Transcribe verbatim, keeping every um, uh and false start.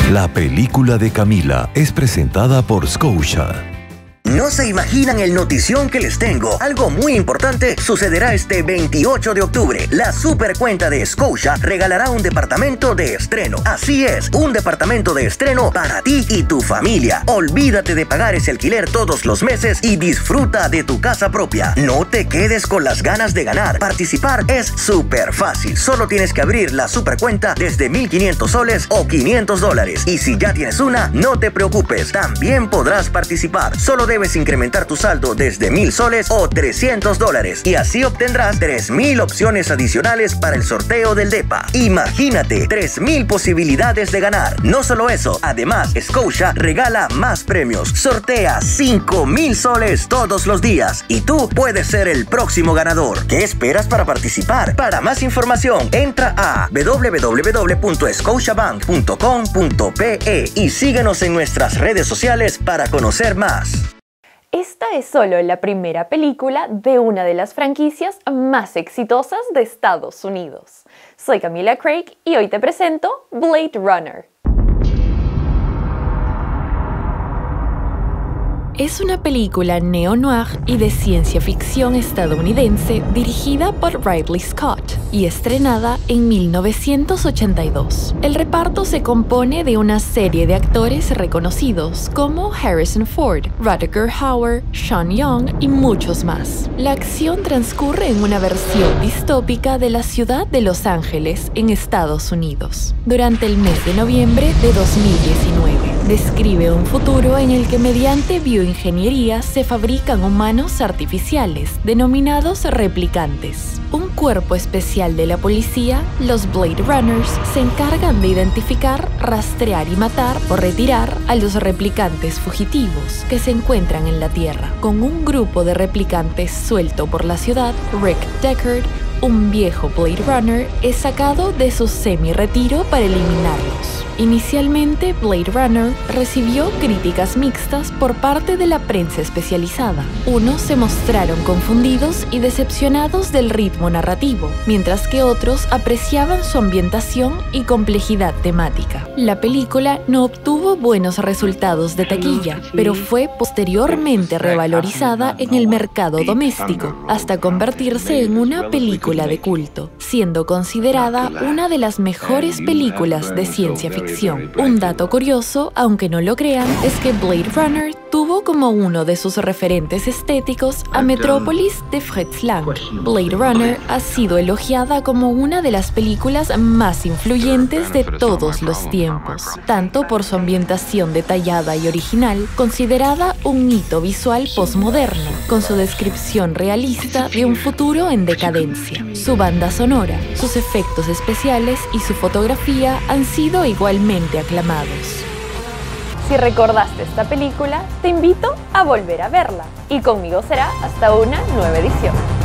La película de Camila es presentada por Scotia. No se imaginan el notición que les tengo. Algo muy importante sucederá este veintiocho de octubre. La super cuenta de Scotia regalará un departamento de estreno. Así es, un departamento de estreno para ti y tu familia. Olvídate de pagar ese alquiler todos los meses y disfruta de tu casa propia. No te quedes con las ganas de ganar. Participar es súper fácil. Solo tienes que abrir la super cuenta desde mil quinientos soles o quinientos dólares. Y si ya tienes una, no te preocupes. También podrás participar. Solo debes incrementar tu saldo desde mil soles o trescientos dólares y así obtendrás tres mil opciones adicionales para el sorteo del DEPA. Imagínate, tres mil posibilidades de ganar. No solo eso, además Scotia regala más premios. Sortea cinco mil soles todos los días y tú puedes ser el próximo ganador. ¿Qué esperas para participar? Para más información, entra a w w w punto scotiabank punto com punto p e y síguenos en nuestras redes sociales para conocer más. Esta es solo la primera película de una de las franquicias más exitosas de Estados Unidos. Soy Camila Craig y hoy te presento Blade Runner. Es una película neo-noir y de ciencia ficción estadounidense dirigida por Ridley Scott y estrenada en mil novecientos ochenta y dos. El reparto se compone de una serie de actores reconocidos como Harrison Ford, Rutger Hauer, Sean Young y muchos más. La acción transcurre en una versión distópica de la ciudad de Los Ángeles, en Estados Unidos, durante el mes de noviembre de dos mil diecinueve. Describe un futuro en el que mediante bioingeniería se fabrican humanos artificiales, denominados replicantes. Un cuerpo especial de la policía, los Blade Runners, se encargan de identificar, rastrear y matar o retirar a los replicantes fugitivos que se encuentran en la Tierra. Con un grupo de replicantes suelto por la ciudad, Rick Deckard, un viejo Blade Runner, es sacado de su semi-retiro para eliminarlos. Inicialmente, Blade Runner recibió críticas mixtas por parte de la prensa especializada. Unos se mostraron confundidos y decepcionados del ritmo narrativo, mientras que otros apreciaban su ambientación y complejidad temática. La película no obtuvo buenos resultados de taquilla, pero fue posteriormente revalorizada en el mercado doméstico, hasta convertirse en una película de culto, siendo considerada una de las mejores películas de ciencia ficción. Un dato curioso, aunque no lo crean, es que Blade Runner tuvo como uno de sus referentes estéticos a Metrópolis de Fritz Lang. Blade Runner ha sido elogiada como una de las películas más influyentes de todos los tiempos, tanto por su ambientación detallada y original, considerada un hito visual postmoderno, con su descripción realista de un futuro en decadencia. Su banda sonora, sus efectos especiales y su fotografía han sido igualmente aclamados. Si recordaste esta película, te invito a volver a verla. Y conmigo será hasta una nueva edición.